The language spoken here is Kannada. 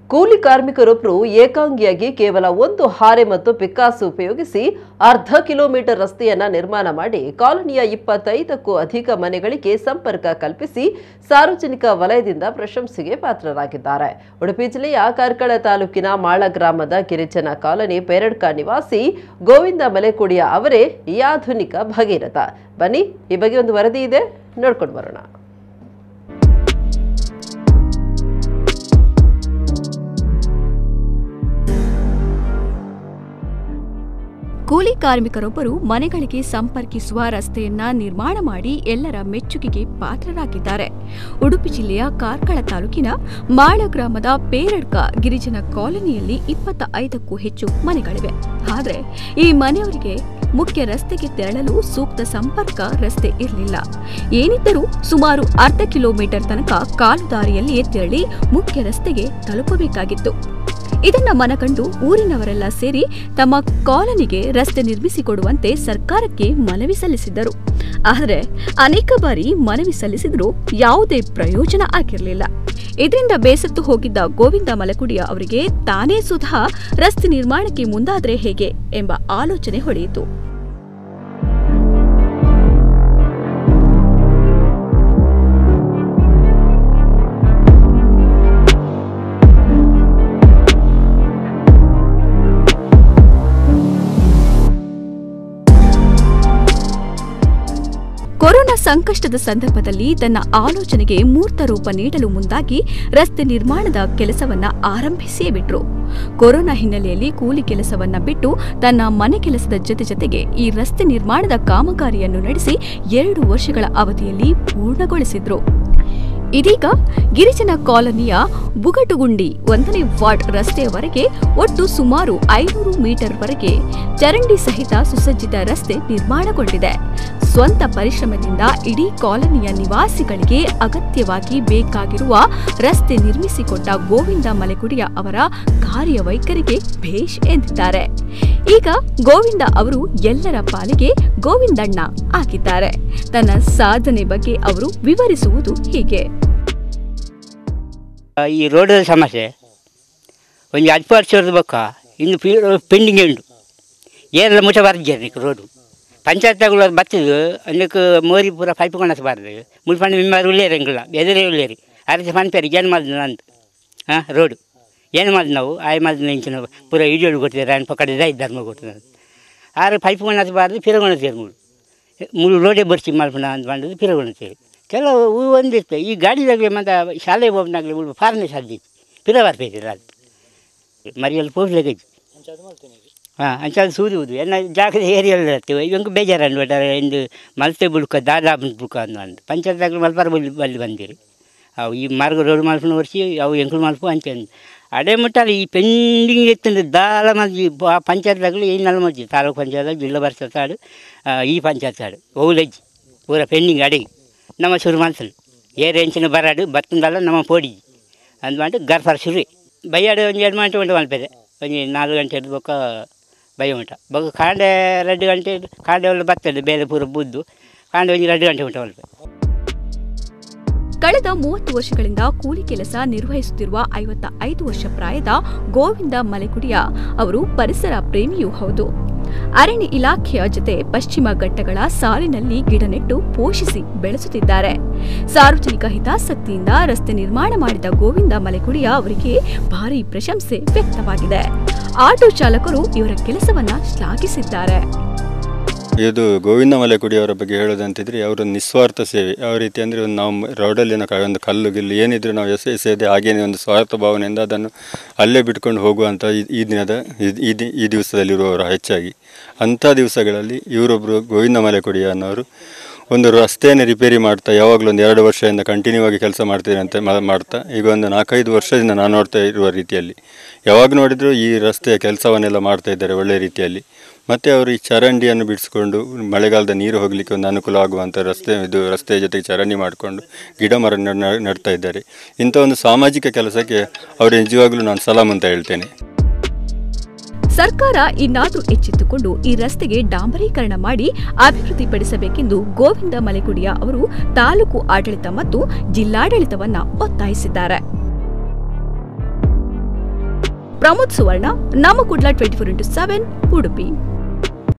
ಕೂಲಿ ಕಾರ್ಮಿಕರೊಬ್ಬರು ಏಕಾಂಗಿಯಾಗಿ ಕೇವಲ ಒಂದು ಹಾರೆ ಮತ್ತು ಪಿಕ್ಕಾಸು ಉಪಯೋಗಿಸಿ ಅರ್ಧ ಕಿಲೋಮೀಟರ್ ರಸ್ತೆಯನ್ನ ನಿರ್ಮಾಣ ಮಾಡಿ ಕಾಲೋನಿಯ 25ಕ್ಕೂ ಅಧಿಕ ಮನೆಗಳಿಗೆ ಸಂಪರ್ಕ ಕಲ್ಪಿಸಿ ಸಾರ್ವಜನಿಕ ವಲಯದಿಂದ ಪ್ರಶಂಸೆಗೆ ಪಾತ್ರರಾಗಿದ್ದಾರೆ. ಉಡುಪಿ ಜಿಲ್ಲೆಯ ಕಾರ್ಕಳ ತಾಲೂಕಿನ ಮಾಳ ಗ್ರಾಮದ ಗಿರಿಜನ ಕಾಲೋನಿ ಪೇರಡ್ಕ ನಿವಾಸಿ ಗೋವಿಂದ ಮಲೆಕುಡಿಯ ಅವರೇ ಈ ಆಧುನಿಕ ಭಗೀರಥ. ಬನ್ನಿ, ಈ ಬಗ್ಗೆ ಒಂದು ವರದಿ ಇದೆ, ನೋಡ್ಕೊಂಡು ಬರೋಣ. ಕೂಲಿ ಕಾರ್ಮಿಕರೊಬ್ಬರು ಮನೆಗಳಿಗೆ ಸಂಪರ್ಕಿಸುವ ರಸ್ತೆಯನ್ನ ನಿರ್ಮಾಣ ಮಾಡಿ ಎಲ್ಲರ ಮೆಚ್ಚುಗೆಗೆ ಪಾತ್ರರಾಗಿದ್ದಾರೆ. ಉಡುಪಿ ಜಿಲ್ಲೆಯ ಕಾರ್ಕಳ ತಾಲೂಕಿನ ಮಾಳ ಗ್ರಾಮದ ಪೇರಡ್ಕ ಗಿರಿಜನ ಕಾಲೋನಿಯಲ್ಲಿ 25ಕ್ಕೂ ಹೆಚ್ಚು ಮನೆಗಳಿವೆ. ಆದರೆ ಈ ಮನೆಯವರಿಗೆ ಮುಖ್ಯ ರಸ್ತೆಗೆ ತೆರಳಲು ಸೂಕ್ತ ಸಂಪರ್ಕ ರಸ್ತೆ ಇರಲಿಲ್ಲ. ಏನಿದ್ದರೂ ಸುಮಾರು ಅರ್ಧ ಕಿಲೋಮೀಟರ್ ತನಕ ಕಾಲುದಾರಿಯಲ್ಲಿಯೇ ತೆರಳಿ ಮುಖ್ಯ ರಸ್ತೆಗೆ ತಲುಪಬೇಕಾಗಿತ್ತು. ಇದನ್ನ ಮನಗಂಡು ಊರಿನವರೆಲ್ಲ ಸೇರಿ ತಮ್ಮ ಕಾಲೋನಿಗೆ ರಸ್ತೆ ನಿರ್ಮಿಸಿಕೊಡುವಂತೆ ಸರ್ಕಾರಕ್ಕೆ ಮನವಿ ಸಲ್ಲಿಸಿದ್ದರು. ಆದರೆ ಅನೇಕ ಬಾರಿ ಮನವಿ ಸಲ್ಲಿಸಿದರೂ ಯಾವುದೇ ಪ್ರಯೋಜನ ಆಗಿರಲಿಲ್ಲ. ಇದರಿಂದ ಬೇಸತ್ತು ಹೋಗಿದ್ದ ಗೋವಿಂದ ಮಲೆಕುಡಿಯ ಅವರಿಗೆ ತಾನೇ ಸುಧಾ ರಸ್ತೆ ನಿರ್ಮಾಣಕ್ಕೆ ಮುಂದಾದರೆ ಹೇಗೆ ಎಂಬ ಆಲೋಚನೆ ಹೊಳೆಯಿತು. ಕೊರೋನಾ ಸಂಕಷ್ಟದ ಸಂದರ್ಭದಲ್ಲಿ ತನ್ನ ಆಲೋಚನೆಗೆ ಮೂರ್ತ ರೂಪ ನೀಡಲು ಮುಂದಾಗಿ ರಸ್ತೆ ನಿರ್ಮಾಣದ ಕೆಲಸವನ್ನ ಆರಂಭಿಸಿಯೇ ಬಿಟ್ರು. ಕೊರೋನಾ ಹಿನ್ನೆಲೆಯಲ್ಲಿ ಕೂಲಿ ಕೆಲಸವನ್ನ ಬಿಟ್ಟು ತನ್ನ ಮನೆ ಕೆಲಸದ ಜೊತೆಗೆ ಈ ರಸ್ತೆ ನಿರ್ಮಾಣದ ಕಾಮಗಾರಿಯನ್ನು ನಡೆಸಿ 2 ವರ್ಷಗಳ ಅವಧಿಯಲ್ಲಿ ಪೂರ್ಣಗೊಳಿಸಿದ್ರು. ಇದೀಗ ಗಿರಿಜನ ಕಾಲೋನಿಯ ಬುಗಟುಗುಂಡಿ 1ನೇ ವಾರ್ಡ್ ರಸ್ತೆಯವರೆಗೆ ಒಟ್ಟು ಸುಮಾರು 500 ಮೀಟರ್ವರೆಗೆ ಚರಂಡಿ ಸಹಿತ ಸುಸಜ್ಜಿತ ರಸ್ತೆ ನಿರ್ಮಾಣಗೊಂಡಿದೆ. ಸ್ವಂತ ಪರಿಶ್ರಮದಿಂದ ಇಡೀ ಕಾಲೋನಿಯ ನಿವಾಸಿಗಳಿಗೆ ಅಗತ್ಯವಾಗಿ ಬೇಕಾಗಿರುವ ರಸ್ತೆ ನಿರ್ಮಿಸಿಕೊಟ್ಟ ಗೋವಿಂದ ಮಲೆಕುಡಿಯ ಅವರ ಕಾರ್ಯವೈಖರಿಗೆ ಭೇಷ್ ಎಂದಿದ್ದಾರೆ. ಈಗ ಗೋವಿಂದ ಅವರು ಎಲ್ಲರ ಪಾಲಿಗೆ ಗೋವಿಂದಣ್ಣ ಆಗಿದ್ದಾರೆ. ತನ್ನ ಸಾಧನೆ ಬಗ್ಗೆ ಅವರು ವಿವರಿಸುವುದು ಹೀಗೆ. ಈ ರೋಡ್ ಸಮಸ್ಯೆ ಒಂದು 10 ವರ್ಷದ ಬೊಕ್ಕ ಇನ್ನು ಪೆಂಡಿಂಗ್ ಉಂಟು. ಏನೆಲ್ಲ ಮುಟ್ಟ ಬರ್ಜಿ ರೋಡು ಪಂಚಾಯತ್ಗಳು ಅದು ಬರ್ತದೆ ಅದಕ್ಕೆ ಮೋರಿ ಪೂರ ಪೈಪ್ ಕೊಂಡಸಬಾರ್ದು ಮುಳ್ಪಂಡ ಮಿಮ್ಮಾರು ಉಳ್ಳೇರಂಗಿಲ್ಲ ಎದುರೇ ಉಳ್ಳೇರಿ ಅರಸಿ ಪಂಪೇರಿ ಏನು ಮಾಡಿದ್ವಿ ಅಂತ ರೋಡು ಏನು ಮಾಡಿದ್ ನಾವು ಆಯ್ ಮಾಡಿದ ಇಂಚಿನ ಪೂರ ಇಡಿಯೋಳು ಕೊಟ್ಟಿದ್ದಾರೆ ಅನ್ ಪಕ್ಕದ ಧರ್ಮ ಕೊಟ್ಟಿದ್ದಾರೆ ಆರು ಪೈಪ್ ಕೊಂಡಸಬಾರ್ದು ಪಿರಗೊಣಸೇರಿ ಮುಳು ರೋಡೇ ಬರ್ಸಿ ಮಲ್ಪಣ ಅಂತ ಮಾಡಿದ್ದು ಪಿರಗೊಣಸೇರಿ ಕೆಲವು ಒಂದಿತ್ತು ಈ ಗಾಡಿದಾಗಲಿ ಮತ್ತು ಶಾಲೆ ಹೋಗ್ನಾಗಲಿ ಉಳ್ಳು ಫಾರ್ನೆ ಸಾಧ್ಯ ಪಿರ ಬರ್ತಿದ್ದೀರ ಅದು ಮರಿಯಲ್ಲಿ ಪೋಸ್ಲೇಗೈತಿ ಅಂಚದು ಸೂದುವುದು ಎಲ್ಲ ಜಾಗದ ಏರಿಯಲ್ಲಿ ಇರ್ತೀವಿ ಇವಂಗೆ ಬೇಜಾರು ಅನ್ಬಿಟ್ಟಾರೆ ಇಂದು ಮಲ್ತೆ ಬುಡ್ಕ ದಾದಾ ಬುಡ್ಕ ಅಂದು ಪಂಚಾಯತ್ದಾಗಲಿ ಮಲ್ಪಾರ ಬಲ್ಲಿ ಬಂದಿರಿ ಅವು ಈ ಮಾರ್ಗ ರೋಡ್ ಮಲ್ಪನ ವರ್ಷಿ ಅವು ಎಂಕ್ಳು ಮಲ್ಪ ಅಂಚೆ ಅಡೇ ಮುಟ್ಟಾలి ಈ ಪೆಂಡಿಂಗ್ ಎತ್ತಂದು ದಾಳ ಮಜ್ಜಿ ಪಂಚಾಯತ್ದಾಗಲಿ ಈ ನಲ್ಲ ಮಜ್ಜಿ ತಾಲೂಕು ಪಂಚಾಯತ್ ಜಿಲ್ಲಾ ಪರಿಷತ್ ಆಡು ಈ ಪಂಚಾಯತ್ ಆಡು ಓಲಜ್ಜಿ ಪೂರ ಪೆಂಡಿಂಗ್ ಅಡಿ ನಮ್ಮ ಶುರು ಮನಸ್ಸಲ್ಲಿ ಏರು ಎಂಚಿನ ಬರಾಡು ಬತ್ತಂದಲ್ಲ ನಮ್ಮ ಪೋಡಿ ಅಂದ್ಬಿಟ್ಟು ಗರ್ಫರ್ ಶುರು ಬೈಯಾಡು ಒಂದು 2 ಗಂಟೆ ಉಂಟು ಮಲ್ಪದೆ ಒಂದು 4 ಗಂಟೆ ಬೊಕ್ಕ ಬೈ ಉಂಟ ಬೊಕ್ಕ ಕಾಂಡೆ 2 ಗಂಟೆ ಕಾಂಡೆ ಎಲ್ಲ ಬರ್ತದೆ ಬೇರೆ ಪೂರ ಬುದ್ದು ಕಾಂಡೆ ಒಂದು 2 ಗಂಟೆ ಉಂಟ ಮಲ್ಪೆ. ಕಳೆದ 30 ವರ್ಷಗಳಿಂದ ಕೂಲಿ ಕೆಲಸ ನಿರ್ವಹಿಸುತ್ತಿರುವ 55 ವರ್ಷ ಪ್ರಾಯದ ಗೋವಿಂದ ಮಲೆಕುಡಿಯ ಅವರು ಪರಿಸರ ಪ್ರೇಮಿಯೂ ಹೌದು. ಅರಣ್ಯ ಇಲಾಖೆಯ ಜೊತೆ ಪಶ್ಚಿಮ ಘಟ್ಟಗಳ ಸಾಲಿನಲ್ಲಿ ಗಿಡ ನೆಟ್ಟು ಪೋಷಿಸಿ ಬೆಳೆಸುತ್ತಿದ್ದಾರೆ. ಸಾರ್ವಜನಿಕ ಹಿತಾಸಕ್ತಿಯಿಂದ ರಸ್ತೆ ನಿರ್ಮಾಣ ಮಾಡಿದ ಗೋವಿಂದ ಮಲೆಕುಡಿಯ ಅವರಿಗೆ ಭಾರೀ ಪ್ರಶಂಸೆ ವ್ಯಕ್ತವಾಗಿದೆ. ಆಟೋ ಚಾಲಕರು ಇವರ ಕೆಲಸವನ್ನ ಶ್ಲಾಘಿಸಿದ್ದಾರೆ. ಇದು ಗೋವಿಂದ ಮಲೆಕುಡಿಯವರ ಬಗ್ಗೆ ಹೇಳೋದಂತಿದ್ರೆ ಅವರ ನಿಸ್ವಾರ್ಥ ಸೇವೆ ಯಾವ ರೀತಿ ಅಂದರೆ ನಾವು ರೋಡಲ್ಲಿನ ಒಂದು ಕಲ್ಲು ಗಿಲ್ಲು ಏನಿದ್ರೆ ನಾವು ಎಸೆಯದೆ ಹಾಗೇನೆ ಒಂದು ಸ್ವಾರ್ಥ ಭಾವನೆಯಿಂದ ಅದನ್ನು ಅಲ್ಲೇ ಬಿಟ್ಕೊಂಡು ಹೋಗುವಂಥ ಈ ದಿನದ ಈ ದಿವಸದಲ್ಲಿರುವವರು ಹೆಚ್ಚಾಗಿ ಅಂಥ ದಿವಸಗಳಲ್ಲಿ ಇವರೊಬ್ಬರು ಗೋವಿಂದ ಮಲೆಕುಡಿ ಅನ್ನೋರು ಒಂದು ರಸ್ತೆಯನ್ನು ರಿಪೇರಿ ಮಾಡ್ತಾ ಯಾವಾಗಲೂ ಒಂದು 2 ವರ್ಷದಿಂದ ಕಂಟಿನ್ಯೂ ಆಗಿ ಕೆಲಸ ಮಾಡ್ತೀನಿ ಅಂತ ಮಾಡ್ತಾ ಈಗ ಒಂದು 4-5 ವರ್ಷದಿಂದ ನಾನು ನೋಡ್ತಾ ಇರುವ ರೀತಿಯಲ್ಲಿ ಯಾವಾಗ ನೋಡಿದರೂ ಈ ರಸ್ತೆಯ ಕೆಲಸವನ್ನೆಲ್ಲ ಮಾಡ್ತಾ ಇದ್ದಾರೆ ಒಳ್ಳೆಯ ರೀತಿಯಲ್ಲಿ. ಮತ್ತು ಅವರು ಈ ಚರಂಡಿಯನ್ನು ಬಿಡಿಸ್ಕೊಂಡು ಮಳೆಗಾಲದ ನೀರು ಹೋಗಲಿಕ್ಕೆ ಒಂದು ಅನುಕೂಲ ಆಗುವಂಥ ರಸ್ತೆಯ ಜೊತೆಗೆ ಚರಂಡಿ ಮಾಡಿಕೊಂಡು ಗಿಡ ಮರ ನೆಡ್ತಾ ಇದ್ದಾರೆ. ಇಂಥ ಒಂದು ಸಾಮಾಜಿಕ ಕೆಲಸಕ್ಕೆ ಅವರು ನಿಜವಾಗ್ಲೂ ನಾನು ಸಲಾಮ್ ಅಂತ ಹೇಳ್ತೇನೆ. ಸರ್ಕಾರ ಇನ್ನಾದರೂ ಎಚ್ಚೆತ್ತುಕೊಂಡು ಈ ರಸ್ತೆಗೆ ಡಾಂಬರೀಕರಣ ಮಾಡಿ ಅಭಿವೃದ್ಧಿಪಡಿಸಬೇಕೆಂದು ಗೋವಿಂದ ಮಲೆಕುಡಿಯ ಅವರು ತಾಲೂಕು ಆಡಳಿತ ಮತ್ತು ಜಿಲ್ಲಾಡಳಿತವನ್ನ ಒತ್ತಾಯಿಸಿದ್ದಾರೆ. ಪ್ರಮೋದ್ ಸುವರ್ಣ, ನಮ್ಮ ಕುಡ್ಲ 24x7 ಉಡುಪಿ.